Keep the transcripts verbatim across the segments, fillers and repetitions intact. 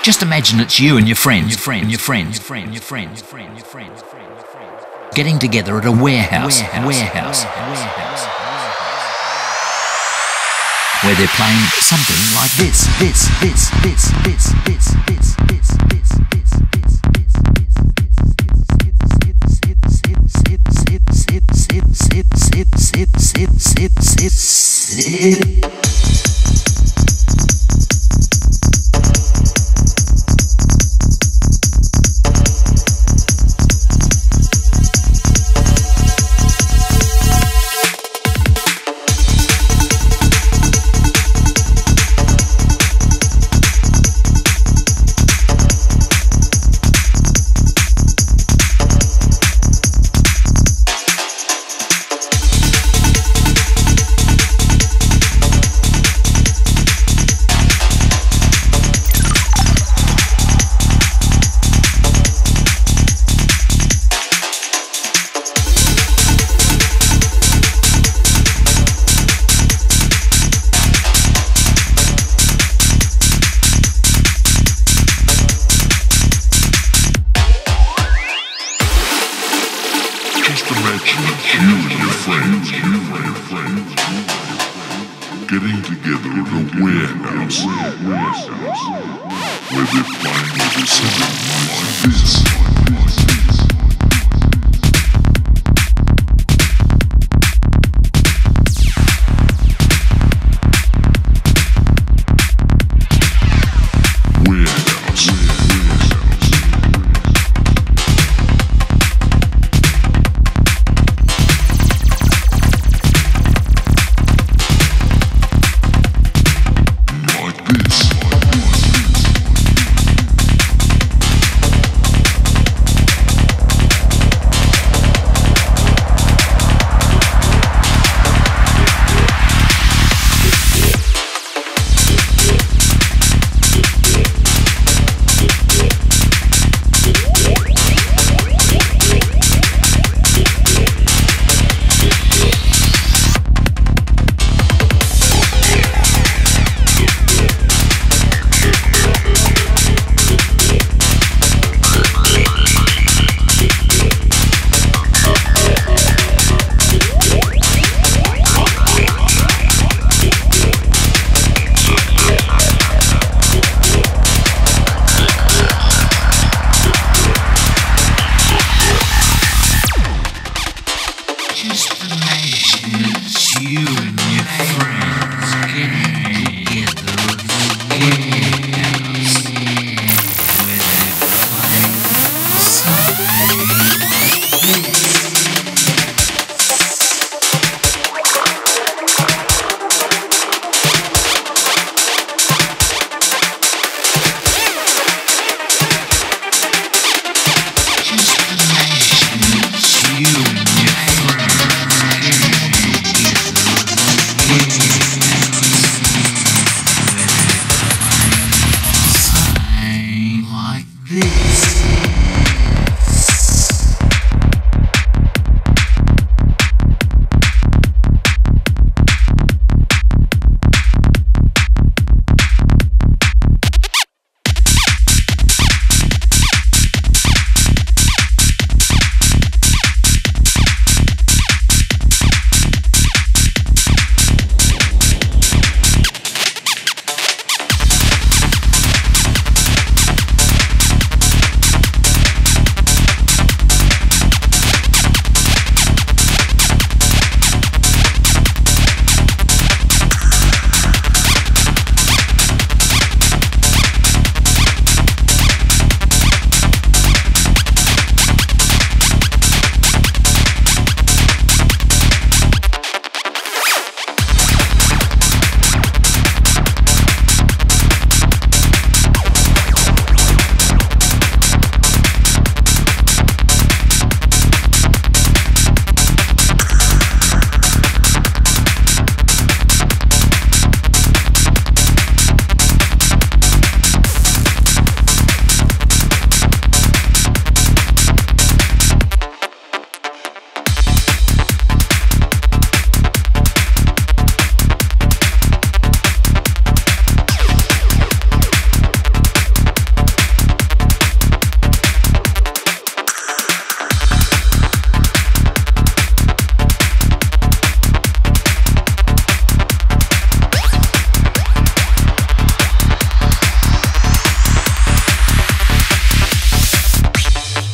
Just imagine it's you and your friends, your friends, your friends, your friends, your friends, your friends, getting together at a warehouse, warehouse, warehouse, where they're playing something like this, this, this, this, this, this, this, this, this, this, this. Getting together at a warehouse, where they're playing little something like this. This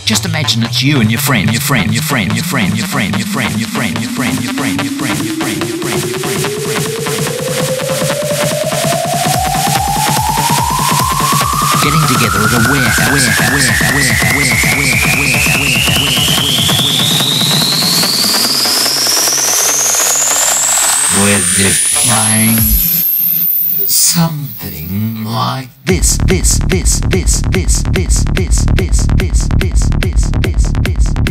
Just imagine it's you and your friend, your friend, your friend, your friend, your friend, your friend, your friend, your friend, your friend, your friend, your friend, your friend, your friend, your friend. Getting together at a warehouse, warehouse, warehouse, warehouse, warehouse, warehouse, we're defying something like this, this, this, this, this, this, this, this, this, this, this, this, this.